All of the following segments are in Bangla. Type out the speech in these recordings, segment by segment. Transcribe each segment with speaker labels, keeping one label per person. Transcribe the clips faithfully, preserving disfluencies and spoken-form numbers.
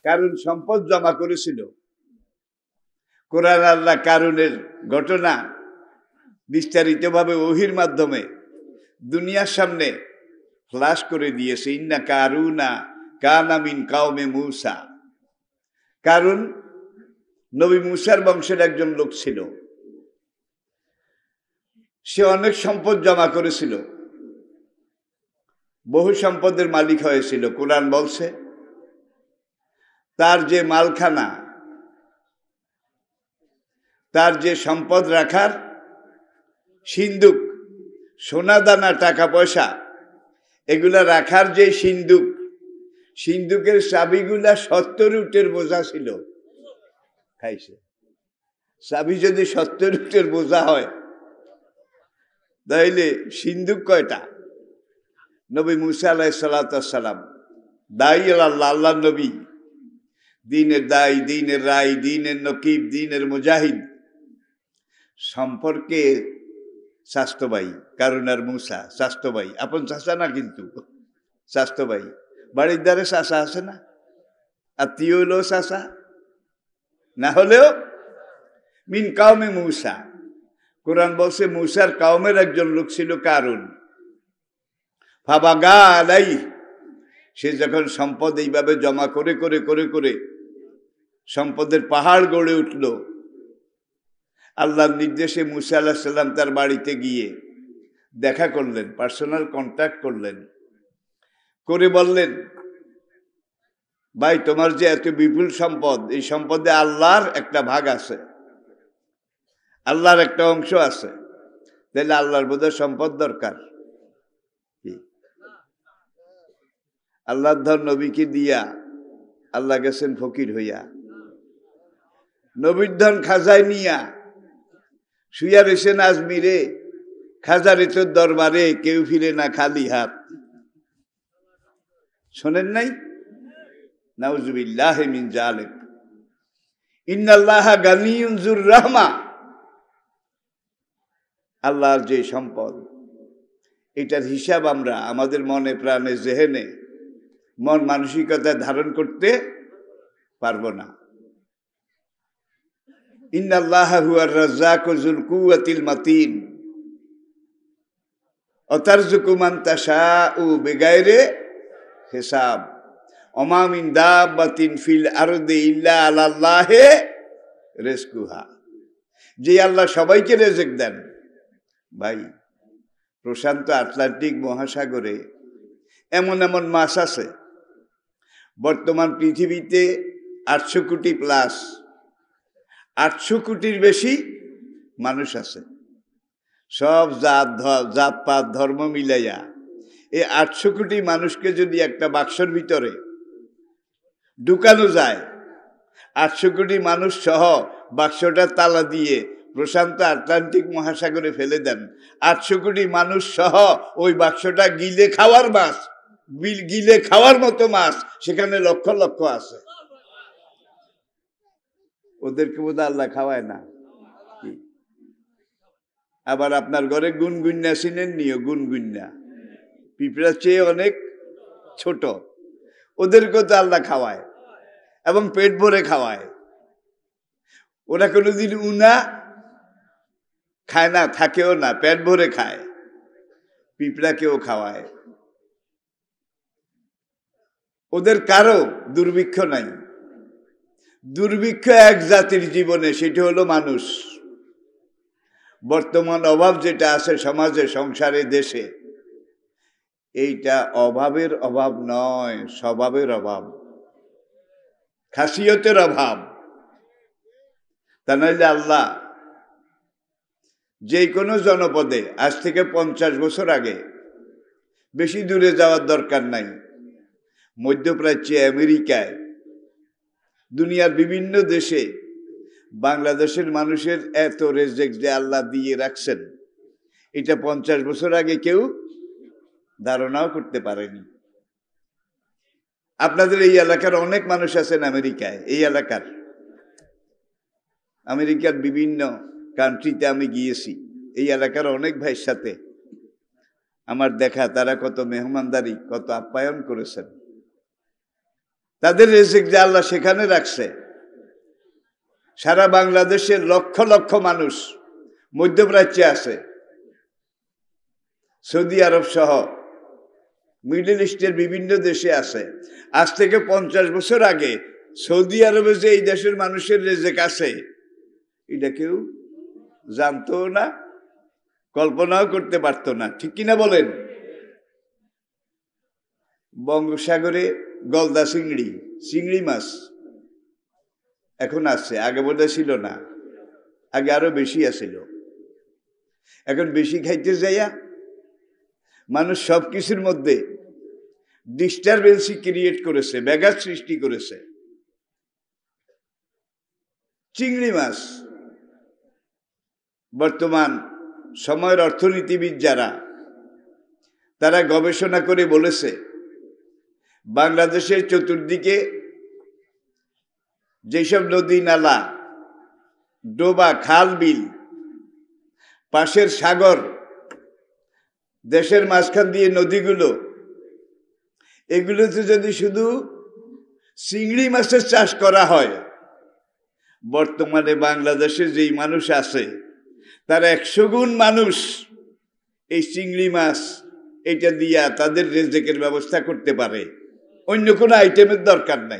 Speaker 1: কারুন সম্পদ জমা করেছিল। কোরআন আল্লাহ কারুনের ঘটনা বিস্তারিতভাবে ওহির মাধ্যমে দুনিয়ার সামনে ফ্লাশ করে দিয়েছে। ইন্না কারুনা কানা মিন কাওমে মূসা। কারুন নবী মূসার বংশের একজন লোক ছিল। সে অনেক সম্পদ জমা করেছিল, বহু সম্পদের মালিক হয়েছিল। কোরআন বলছে তার যে মালখানা, তার যে সম্পদ রাখার সিন্দুক, সোনা দানা টাকা পয়সা এগুলা রাখার যে সিন্দুক, সিন্দুকের চাবিগুলা সত্তর উটের বোঝা ছিল। খাইছে চাবি যদি সত্তর উটের বোঝা হয় তাইলে সিন্দুক কয়টা? নবী মুসা আলাইহিস সালাম দায়ী আল্লাহ, আল্লাহ নবী, দ্বীনের দায়ী, দ্বীনের রাই, দ্বীনের নকিব, দ্বীনের মুজাহিদ সম্পর্কে স্বাস্থ্য ভাই কারুন আর মুসা স্বাস্থ্য ভাই, আপন চাচা না কিন্তু স্বাস্থ্য ভাই। বাড়ির দ্বারে চাচা আছে না, আত্মীয় হলেও চাচা, না হলেও মিন কাওমে মুসা। কোরআন বলছে মুসার কাওমের একজন লোক ছিল কারুন। ফাবাগা আলাই, সে যখন সম্পদ এইভাবে জমা করে করে করে করে সম্পদের পাহাড় গড়ে উঠল, আল্লাহর নির্দেশে মুসা আলাইহিস সালাম তার বাড়িতে গিয়ে দেখা করলেন, পার্সোনাল কন্ট্যাক্ট করলেন, করে বললেন ভাই তোমার যে এত বিপুল সম্পদ, এই সম্পদে আল্লাহর একটা ভাগ আছে, আল্লাহর একটা অংশ আছে, তাহলে আল্লাহর বোধহয় সম্পদ দরকার। আল্লাহর ধর নবীকে দিয়া আল্লাহ গেছেন ফকির হইয়া, নবীর ধন খাজায় নিয়া শুইয়া রয়েছেন আজমিরে, খাজারে তোর দরবারে কেউ ফিরে না খালি হাত। শোনেন নাই? নাউজুবিল্লাহি মিন জালিক। ইন্নাল্লাহা গানিয়্যুন যুর রাহমা। আল্লাহর যে সম্পদ, এটার হিসাব আমরা আমাদের মনে প্রাণে জেহেনে মন মানসিকতায় ধারণ করতে পারবো না। ইন্নাল্লাহা হুয়ার রাজ্জাকু যুল কুওয়াতিল মাতিন ওয়া তারযুকু মান তাশাউ বিগাইরি হিসাব ওয়া মা মিন দাব্বাতিন ফিল আরদি ইল্লা আলাল্লাহি রিজকুহা। যে আল্লাহ সবাইকে রিজিক দেন। ভাই প্রশান্ত আটলান্টিক মহাসাগরে এমন এমন মাছ আছে, বর্তমান পৃথিবীতে আটশো কোটি প্লাস, আটশো কোটির বেশি মানুষ আছে, সব জাত জাত পাত ধর্ম মিলাইয়া। এই আটশো কোটি মানুষকে যদি একটা বাক্সর ভিতরে ঢুকানো যায়, আটশো কোটি মানুষ সহ বাক্সটা তালা দিয়ে প্রশান্ত আটলান্টিক মহাসাগরে ফেলে দেন, আটশো কোটি মানুষ সহ ওই বাক্সটা গিলে খাওয়ার মাছ, গিলে খাওয়ার মতো মাছ সেখানে লক্ষ লক্ষ আছে। ওদেরকে বোধ আল্লাহ খাওয়ায় না। আবার আপনার ঘরে গুনগুন্যা চিনেন নিও, গুনগুন্যা পিঁপড়া চেয়ে অনেক ছোট, ওদেরকেও তো আল্লাহ খাওয়ায় এবং পেট ভরে খাওয়ায়। ওরা কোনোদিন উনা খায় না, থাকেও না, পেট ভরে খায়, পিঁপড়াকেও খাওয়ায়। ওদের কারো দুর্ভিক্ষ নাই। দুর্ভিক্ষ এক জাতির জীবনে, সেটা হলো মানুষ। বর্তমান অভাব যেটা আছে সমাজে, সংসারে, দেশে, এইটা অভাবের অভাব নয়, স্বভাবের অভাব, খাসিয়তের অভাব। তা নইলে আল্লাহ যে কোনো জনপদে আজ থেকে পঞ্চাশ বছর আগে, বেশি দূরে যাওয়ার দরকার নাই, মধ্যপ্রাচ্যে, আমেরিকায়, দুনিয়ার বিভিন্ন দেশে বাংলাদেশের মানুষের এত রেজেক যে আল্লাহ দিয়ে রাখছেন, এটা পঞ্চাশ বছর আগে কেউ ধারণাও করতে পারেনি। আপনাদের এই এলাকার অনেক মানুষ আছেন আমেরিকায়, এই এলাকার আমেরিকার বিভিন্ন কান্ট্রিতে আমি গিয়েছি, এই এলাকার অনেক ভাইয়ের সাথে আমার দেখা, তারা কত মেহমানদারি, কত আপ্যায়ন করেছেন। তাদের রিজিক যে আল্লাহ সেখানে রাখছে। সারা বাংলাদেশের লক্ষ লক্ষ মানুষ মধ্যপ্রাচ্যে আছে, সৌদি আরব সহ মিডল ইস্টের বিভিন্ন দেশে আছে। আজ থেকে পঞ্চাশ বছর আগে সৌদি আরবে যে এই দেশের মানুষের রিজিক আছে এটা কেউ জানতো না, কল্পনাও করতে পারতো না, ঠিক কিনা বলেন? বঙ্গোপসাগরে গলদা চিংড়ি, চিংড়ি মাছ এখন আছে, আগে বোধহয় ছিল না, আগে আরো বেশি আছিল। এখন বেশি খাইতে যাইয়া মানুষ সবকিছুর মধ্যে ডিস্টারবেন্সি ক্রিয়েট করেছে, ব্যাঘাত সৃষ্টি করেছে। চিংড়ি মাছ বর্তমান সময়ের অর্থনীতিবিদ যারা, তারা গবেষণা করে বলেছে বাংলাদেশের চতুর্দিকে যেসব নদী নালা, ডোবা, খাল, বিল, পাশের সাগর, দেশের মাঝখান দিয়ে নদীগুলো, এগুলোতে যদি শুধু চিংড়ি মাছের চাষ করা হয়, বর্তমানে বাংলাদেশে যেই মানুষ আছে তার একশো গুণ মানুষ এই চিংড়ি মাছ এটা দিয়া তাদের রিজিকের ব্যবস্থা করতে পারে, অন্য কোনো আইটেমের দরকার নাই।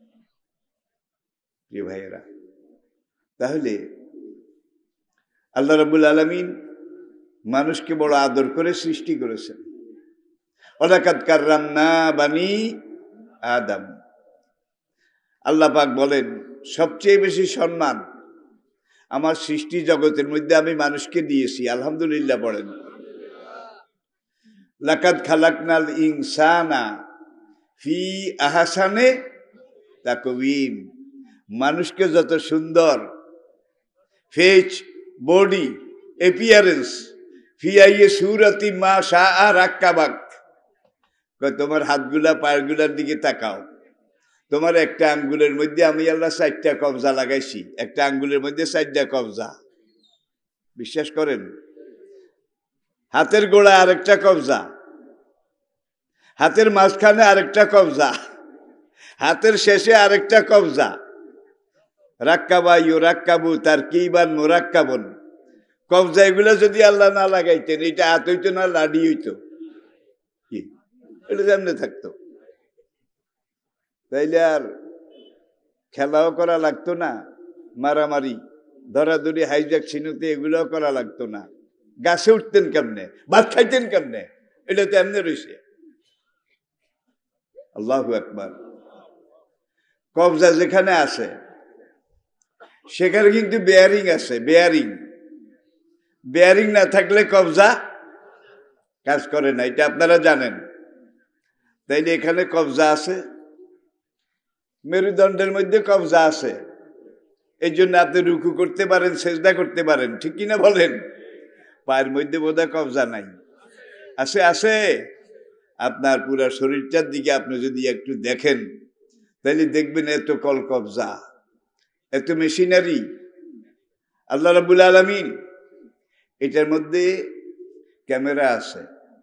Speaker 1: প্রিয় ভাইয়েরা, তাহলে আল্লাহ রাব্বুল আলামিন মানুষকে বড় আদর করে সৃষ্টি করেছেন। ওয়ালাকাদ কাররামনা বানি আদম। আল্লাহ পাক বলেন সবচেয়ে বেশি সম্মান আমার সৃষ্টি জগতের মধ্যে আমি মানুষকে দিয়েছি। আলহামদুলিল্লাহ বলেন। লাকাদ খালাকনাল ইনসানা ফি আহসানে তাকওয়িম। মানুষকে যত সুন্দর ফেজ, বডি, এপিয়ারেন্স, ফি আইয়ে সুরাতি মা শাআ রাক্কাবাক। তোমার হাতগুলা পায়েরগুলার দিকে তাকাও, তোমার একটা আঙ্গুলের মধ্যে আমি আল্লাহ চারটা কবজা লাগাইছি, একটা আঙ্গুলের মধ্যে চারটা কবজা। বিশ্বাস করেন? হাতের গোড়া আরেকটা কবজা, হাতের মাঝখানে আরেকটা কবজা, হাতের শেষে আরেকটা কবজা। রাক্কাবা ইউ রাক্কাবু তার কিবান মুরাক্কাবন। কবজা এগুলো যদি আল্লাহ না লাগাইতেন এটা হাত হইতো না, লাডি হইতো, কি এটা যেমনে থাকতো। তাইলে আর খেলাও করা লাগতো না, মারামারি, ধরাধরি, হাইজ্যাক, ছিনুতে এগুলোও করা লাগতো না। গাছে উঠতেন কেমনে, ভাত খাইতেন কেমনে, এটা তো এমনি রয়েছে। আল্লাহু আকবার। কবজা যেখানে আছে সেখানে কিন্তু বেয়ারিং আছে, বেয়ারিং। বেয়ারিং না থাকলে কবজা কাজ করে না, এটা আপনারা জানেন। তাইলে এখানে কবজা আছে, মেরুদণ্ডের মধ্যে কবজা আছে, এই জন্য আপনি রুকু করতে পারেন, সেজদা করতে পারেন, ঠিক কিনা বলেন? পায়ের মধ্যে বোধহয় কবজা নাই, আছে? আছে। আপনার পুরো শরীরটার দিকে আপনি যদি একটু দেখেন তাহলে দেখবেন এত কল কবজা, এত মেশিনারি। আল্লাহ রাব্বুল আলামিন এটার মধ্যে ক্যামেরা আছে,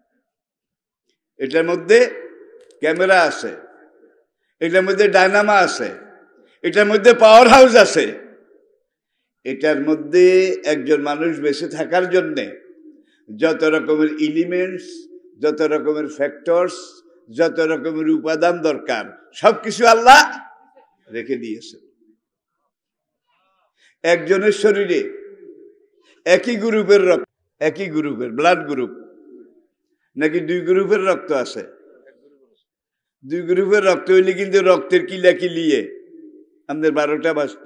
Speaker 1: এটার মধ্যে ক্যামেরা আছে, এটার মধ্যে ডায়নামা আছে, এটার মধ্যে পাওয়ার হাউস আছে। এটার মধ্যে একজন মানুষ বেঁচে থাকার জন্যে যত রকমের এলিমেন্টস, যত রকমের ফ্যাক্টরস, যত রকমের উপাদান দরকার সবকিছু আল্লাহ রেখে দিয়েছে। একজনের শরীরে একই গ্রুপের রক্ত, একই গ্রুপের ব্লাড গ্রুপ, নাকি দুই গ্রুপের রক্ত আছে? দুই গ্রুপের রক্ত হইলে কিন্তু রক্তের কিলা কিলিয়ে আমাদের বারোটা বাজত।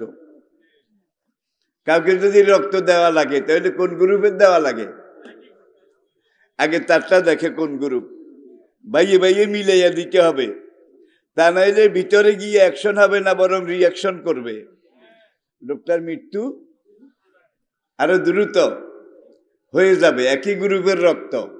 Speaker 1: কাউকে যদি রক্ত দেওয়া লাগে তাহলে কোন গ্রুপের দেওয়া লাগে? আগে তারটা দেখে কোন গ্রুপ, বাইয়ে বাইয়ে মিলাইয়া দিতে হবে, তা নাইলে ভিতরে গিয়ে অ্যাকশন হবে না, বরং রিয়াকশন করবে। লোকটার মৃত্যু আরো দ্রুত হয়ে যাবে। একই গ্রুপের রক্ত।